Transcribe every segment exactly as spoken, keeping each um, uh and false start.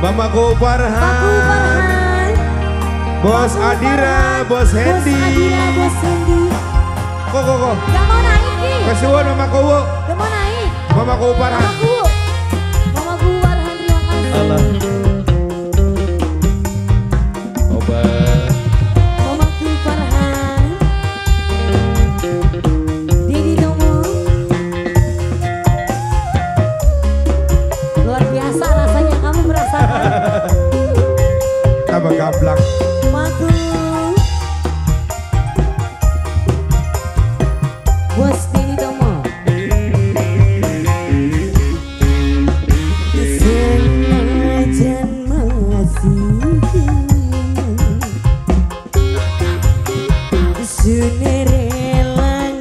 Mamaku Farhan, Paku Farhan, Bos Adira, Bos Hendy. Bos Adira, Bos Hendy. Kok kok kok. Gak mau naik nih. Kesuwun Mamaku. Gak mau naik. Mamaku Farhan. Mamaku. Mamaku Farhan, terima kasih. Allah. Obat. Mamaku Farhan. Didi Tomo. Luar biasa rasanya kamu merasakan. Tambah gablak. Mamaku. Bos Didi Tomo. Senajan masih sudah rela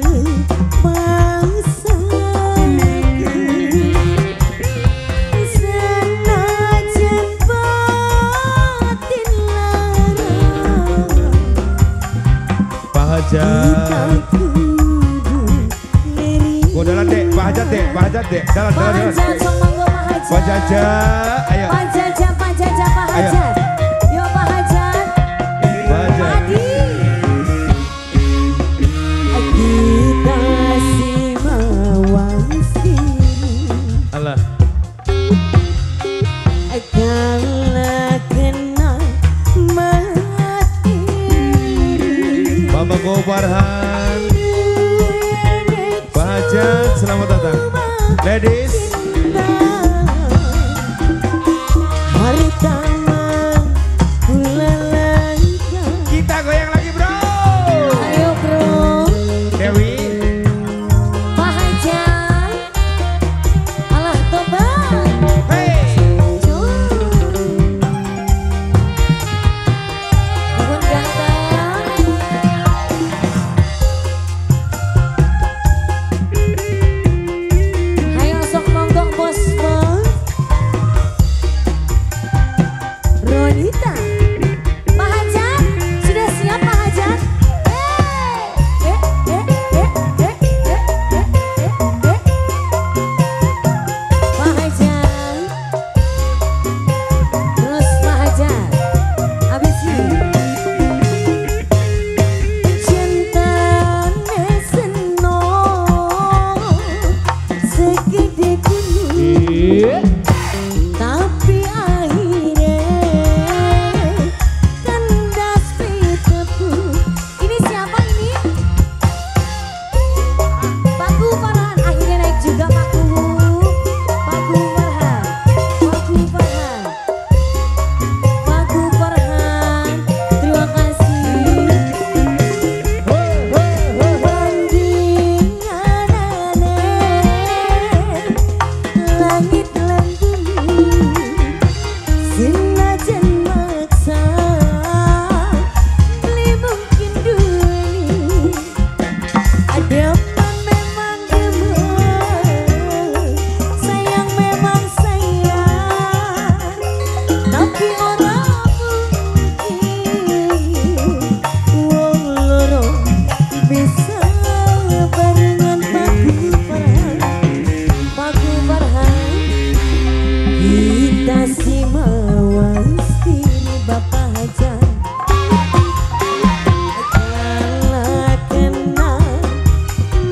senajan batin larang Pak Hajat. Gua dalan dek, Pak Hajat dek, Pak Hajat dek, dalan dalan dalan. Pak Hajat, sok monggo Pak Hajat. Pak Jajat, ayo. Pak Jajat, Pak Jajat, Pak Ayo. Hajat. Yo Pak Hajat. Pak Hajat. Adi. Kita si mawang sini. Allah. Kalau kena mati. Mamaku Farhan, Pak Hajat, selamat datang. Ladies. Kita goyang lagi bro. Ayo bro. Dewi. Pak Hajat. Alah tobat. Hey. Bukan ganteng. Ayo sok monggo bos bos. Ronita. Pak Hajat, sudah siap Pak Hajat? Eh, eh, eh, eh, eh, eh, eh, eh, eh. Pak Hajat. Terus Pak Hajat. Habis ini. Cintane seno segede gunung. Tapi akhirnya kandas pitepu. Ini siapa ini? Paku Farhan. Akhirnya naik juga Paku. Paku Farhan. Paku Farhan. Paku Farhan. Terima kasih. Bandingan aneh langit lan bumi. Senajan maksa beli mungkin duni. Ada apa memang gemes, sayang memang sayang, tapi orang mungkin wong loro bisa barengan. Paku Farhan. Paku Farhan. Kita si mawang sini Bapak Hajat. Kalau kena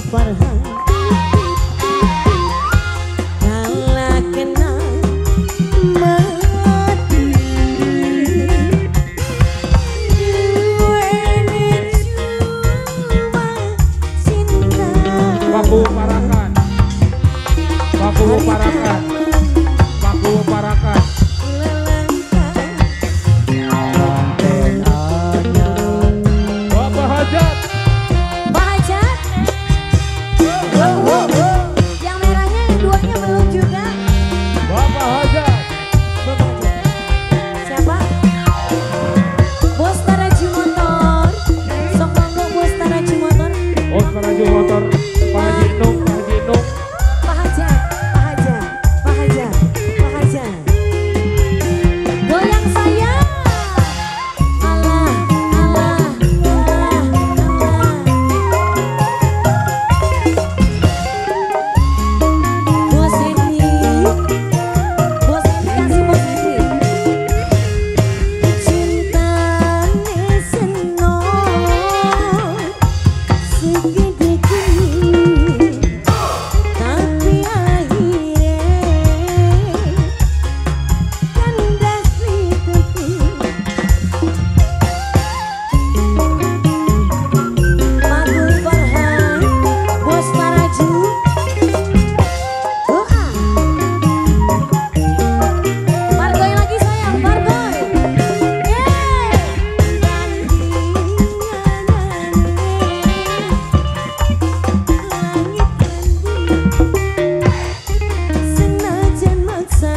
Farhan kala kena mati duweni cuma cinta Paku parakan, Paku parakan, Paku parakan. Bapak Hajat, Pak Hajat, yang merahnya yang duanya belum juga. Bapak Hajat. Bapak Hajat. Siapa? Bos Taraju Motor. Sok monggo Bos Taraju Motor. Oh, Taraju Motor, Pak Haji Nung, Pak Haji Nung. Pak Hajat, Pak Hajat, Pak Hajat, Pak Hajat. Goyang saya. Alah, alah, alah, alah. Bos Hendy, Bos Hendy kasih Bos Hendy. Cintane seno segede gini, tapi akhirnya kandas di tepi. Pakul Farhan, Bos Taraju, doa. Margoy lagi sayang, Margoy. Yeay. Senajan maksa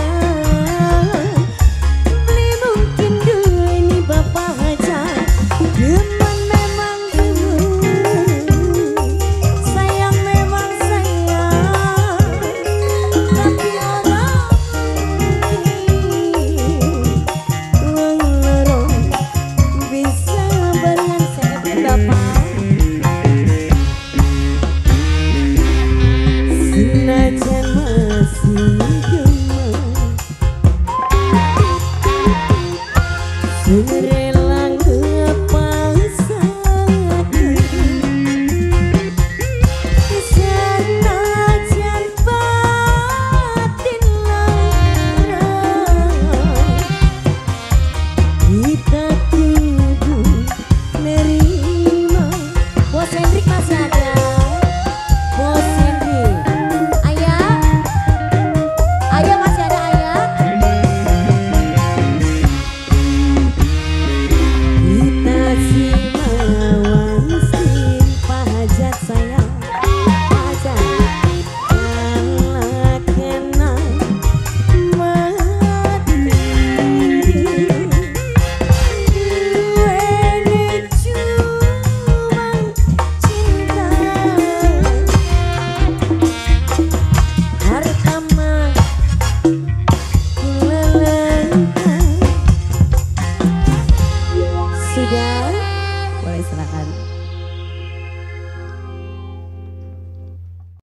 beli mungkin duweni Bapak Hajat. Demen memang demen, sayang memang sayang, tapi orang wong loro bisa barengan seperti Bapak. Senajan